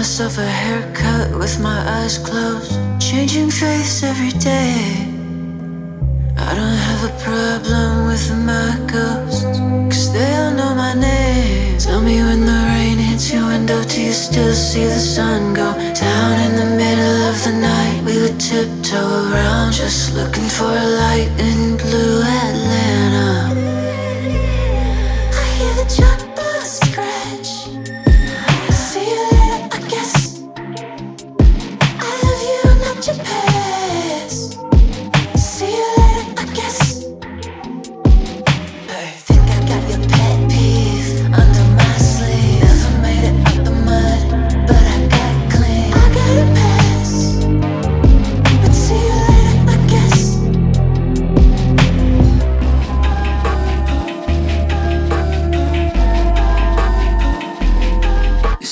myself a haircut with my eyes closed, changing faiths every day. I don't have a problem with my ghosts, cause they all know my name. Tell me when the rain hits your window, do you still see the sun go down in the middle of the night? We would tiptoe around just looking for a light in blue Atlanta. I hear the chalkboards scratch. See you later, I guess. I love you, not your past. See you later, I guess. I think I got your pet peeve under my sleeve. Never made it out the mud, but I got clean. I got a pass, but see you later, I guess.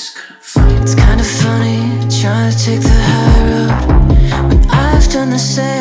It's kind of funny trying to take the high road when I've done the same.